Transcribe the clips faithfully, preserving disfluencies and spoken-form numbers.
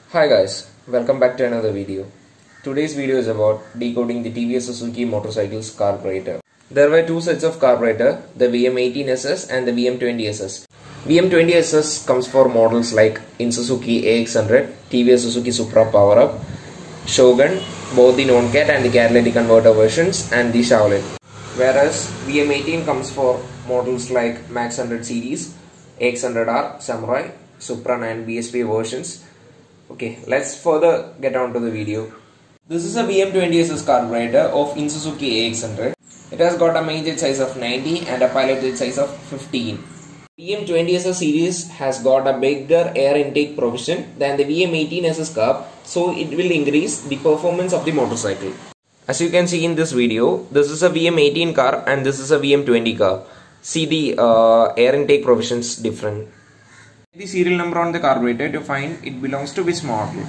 Hi guys, welcome back to another video. Today's video is about decoding the T V S Suzuki motorcycle's carburetor. There were two sets of carburetor, the V M eighteen S S and the V M twenty S S. V M twenty S S comes for models like in Suzuki A X one hundred, T V S Suzuki Supra Power Up, Shogun, both the non-cat and the catalytic converter versions, and the Shaolin. Whereas V M eighteen comes for models like Max one hundred series, A X one hundred R, Samurai, Supra and B S P versions. Okay, let's further get on to the video. This is a V M twenty S S carburetor of in Suzuki A X one hundred. It has got a main jet size of ninety and a pilot jet size of fifteen. V M twenty S S series has got a bigger air intake provision than the V M eighteen S S carb, so it will increase the performance of the motorcycle. As you can see in this video, this is a V M eighteen carb and this is a V M twenty carb. See the uh, air intake provisions different. The serial number on the carburetor to find it belongs to which model.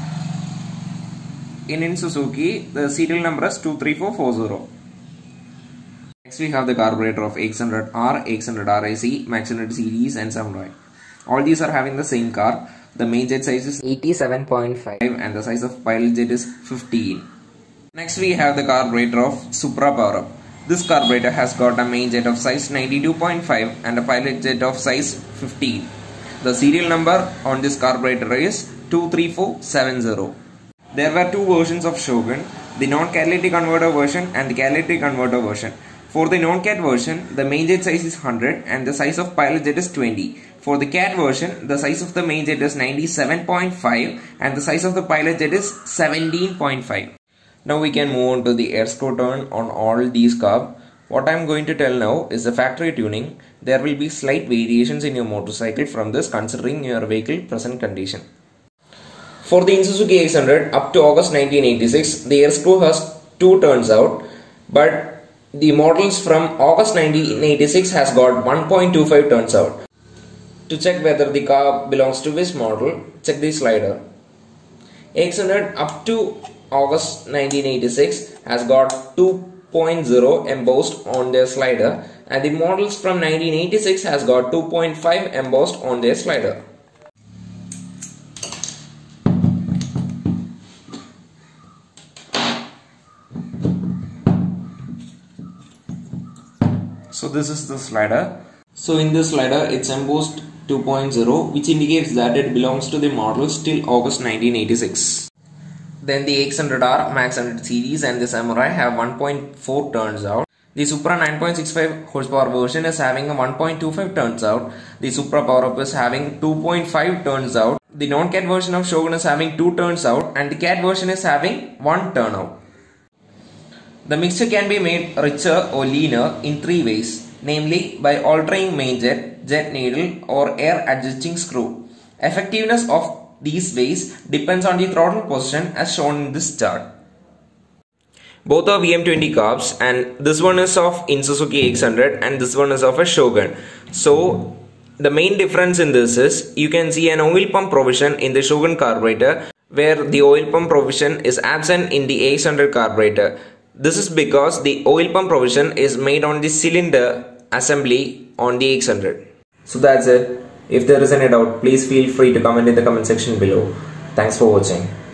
In in Suzuki, the serial number is two three four four zero. Next we have the carburetor of A X one hundred R, A X one hundred R A C, Max one hundred series and Samurai. All these are having the same car. The main jet size is eighty-seven point five and the size of pilot jet is fifteen. Next we have the carburetor of Supra Power Up. This carburetor has got a main jet of size ninety-two point five and a pilot jet of size fifteen. The serial number on this carburetor is two three four seven zero. There were two versions of Shogun, the non-catalytic converter version and the catalytic converter version. For the non-cat version, the main jet size is one hundred and the size of pilot jet is twenty. For the cat version, the size of the main jet is ninety-seven point five and the size of the pilot jet is seventeen point five. Now we can move on to the air screw turn on all these carbs. What I am going to tell now is the factory tuning. There will be slight variations in your motorcycle from this considering your vehicle present condition. For the Suzuki A X one hundred up to August nineteen eighty-six, the air screw has two turns out, but the models from August nineteen eighty-six has got one point two five turns out. To check whether the car belongs to which model, check the slider. A X one hundred up to August nineteen eighty-six has got two point zero embossed on their slider, and the models from nineteen eighty-six has got two point five embossed on their slider. So this is the slider. So in this slider it's embossed two point zero, which indicates that it belongs to the models till August nineteen eighty-six. Then the A X one hundred R, Max one hundred series and the Samurai have one point four turns out. The Supra nine point six five horsepower version is having a one point two five turns out. The Supra Power Up is having two point five turns out. The non-cat version of Shogun is having two turns out and the cat version is having one turn out. The mixture can be made richer or leaner in three ways, namely by altering main jet, jet needle or air adjusting screw. Effectiveness of these ways depends on the throttle position as shown in this chart. Both are V M twenty carbs and this one is of in Suzuki A X one hundred and this one is of a Shogun. So the main difference in this is you can see an oil pump provision in the Shogun carburetor where the oil pump provision is absent in the A X one hundred carburetor. This is because the oil pump provision is made on the cylinder assembly on the A X one hundred. So that's it. If there is any doubt, please feel free to comment in the comment section below. Thanks for watching.